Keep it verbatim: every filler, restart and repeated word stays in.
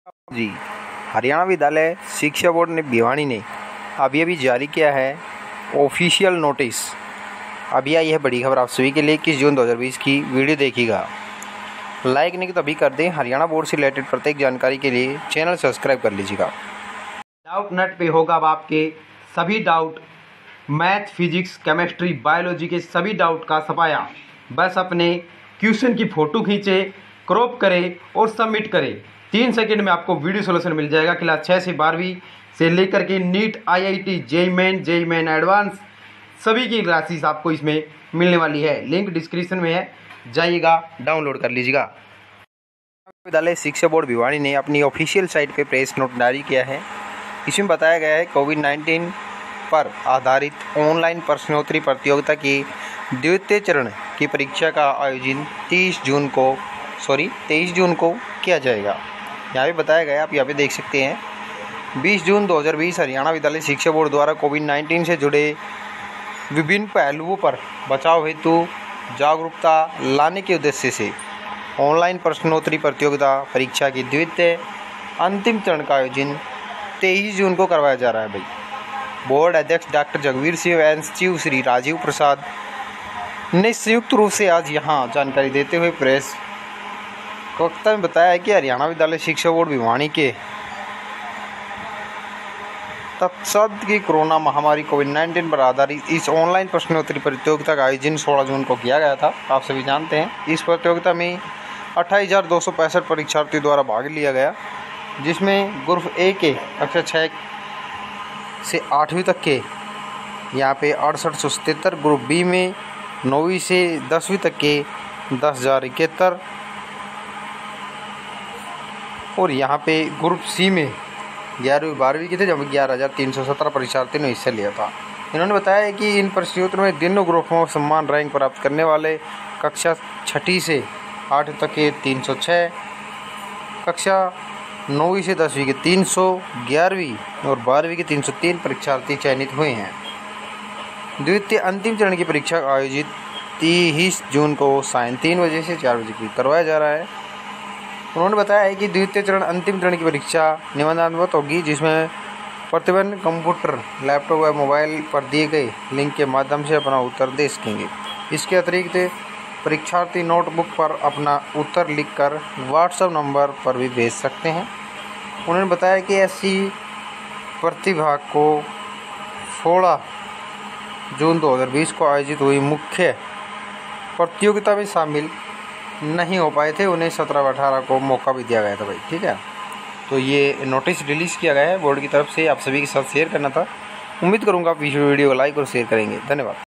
जी, हरियाणा विद्यालय शिक्षा बोर्ड ने भिवानी ने अभी अभी जारी किया है ऑफिशियल नोटिस। अभी आई है बड़ी खबर आप सभी के लिए। इक्कीस जून दो हज़ार बीस की वीडियो देखिएगा, लाइक नहीं तो अभी कर दें। हरियाणा बोर्ड से रिलेटेड प्रत्येक जानकारी के लिए चैनल सब्सक्राइब कर लीजिएगा। डाउट नेट पे होगा अब आपके सभी doubt, math, physics, chemistry, biology के सभी डाउट का सफाया। बस अपने क्वेश्चन की फ़ोटो खींचे, क्रॉप करें और सबमिट करें। तीन सेकंड में आपको वीडियो सोल्यूशन मिल जाएगा। क्लास छः से बारहवीं से लेकर के NEET, IIT, JEE Main, JEE Main advance सभी की क्लासेस आपको इसमें मिलने वाली है। लिंक डिस्क्रिप्शन में है, जाइएगा डाउनलोड कर लीजिएगा। विद्यालय शिक्षा बोर्ड भिवानी ने अपनी ऑफिशियल साइट पे प्रेस नोट जारी किया है। इसमें बताया गया है कोविड नाइन्टीन पर आधारित ऑनलाइन प्रश्नोत्तरी प्रतियोगिता की द्वितीय चरण की परीक्षा का आयोजन तीस जून को सॉरी तेईस जून को किया जाएगा। यहाँ पे बताया गया, आप यहाँ पे देख सकते हैं। बीस जून दो हज़ार बीस हरियाणा विद्यालय शिक्षा बोर्ड द्वारा कोविड नाइन्टीन से जुड़े विभिन्न पहलुओं पर बचाव हेतु जागरूकता लाने के उद्देश्य से ऑनलाइन प्रश्नोत्तरी प्रतियोगिता परीक्षा की द्वितीय अंतिम चरण का आयोजन तेईस जून को करवाया जा रहा है। भाई, बोर्ड अध्यक्ष डॉक्टर जगवीर सिंह एवं सचिव श्री राजीव प्रसाद ने संयुक्त रूप से आज यहाँ जानकारी देते हुए प्रेस वक्ता में बताया है कि हरियाणा विद्यालय शिक्षा बोर्ड भिवानी के तत्सद की कोरोना महामारी कोविड नाइन्टीन पर आधारित इस ऑनलाइन प्रश्नोत्तरी प्रतियोगिता का आयोजन सोलह जून को किया गया था। आप सभी जानते हैं इस प्रतियोगिता में अट्ठाईस हज़ार दो सौ पैंसठ परीक्षार्थियों द्वारा भाग लिया गया, जिसमें ग्रुप ए के कक्षा छः से आठवीं तक के यहाँ पे अड़सठ सौ सतहत्तर, ग्रुप बी में नौवीं से दसवीं तक के दस हज़ार इकहत्तर और यहाँ पे ग्रुप सी में ग्यारहवीं बारहवीं के थे, जब ग्यारह हज़ार तीन सौ सत्रह परीक्षार्थियों ने हिस्सा लिया था। इन्होंने बताया है कि इन प्रतियोगिताओं में तीनों ग्रुपों में सम्मान रैंक प्राप्त करने वाले कक्षा छठी से आठ तक के तीन सौ छः, कक्षा नौवीं से दसवीं के तीन सौ, ग्यारहवीं और बारहवीं के तीन सौ तीन परीक्षार्थी चयनित हुए हैं। द्वितीय अंतिम चरण की परीक्षा आयोजित तीस जून को सायं तीन बजे से चार बजे की करवाया जा रहा है। उन्होंने बताया है कि द्वितीय चरण अंतिम चरण की परीक्षा निबंधात्मक होगी, जिसमें प्रतिबंध कंप्यूटर, लैपटॉप व मोबाइल पर दिए गए लिंक के माध्यम से अपना उत्तर दे सकेंगे। इसके अतिरिक्त परीक्षार्थी नोटबुक पर अपना उत्तर लिखकर व्हाट्सएप नंबर पर भी भेज सकते हैं। उन्होंने बताया कि ऐसी प्रतिभा को सोलह जून दो हज़ार बीस को आयोजित हुई मुख्य प्रतियोगिता में शामिल नहीं हो पाए थे, उन्हें सत्रह व अठारह को मौका भी दिया गया था। भाई, ठीक है। तो ये नोटिस रिलीज़ किया गया है बोर्ड की तरफ से, आप सभी के साथ शेयर करना था। उम्मीद करूँगा आप इस वीडियो को लाइक और शेयर करेंगे। धन्यवाद।